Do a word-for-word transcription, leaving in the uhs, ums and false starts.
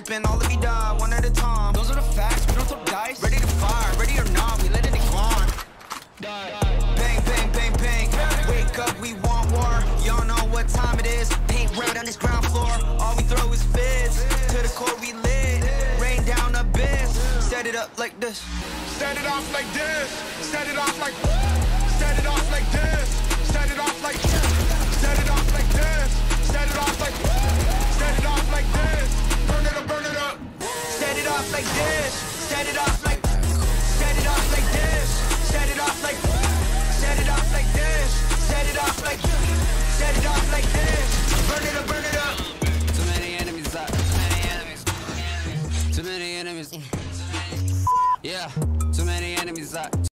spin all of you die, one at a time. Those are the facts, we don't throw dice. Ready to fire, ready or not, we let it decline. Bang, bang, bang, bang. Wake up, we want war. Y'all know what time it is. Paint red on this ground floor. All we throw is fists. To the core we lit. Rain down abyss. Set it up like this. Set it off like this. Set it off like. Set it off like this. Set it off like.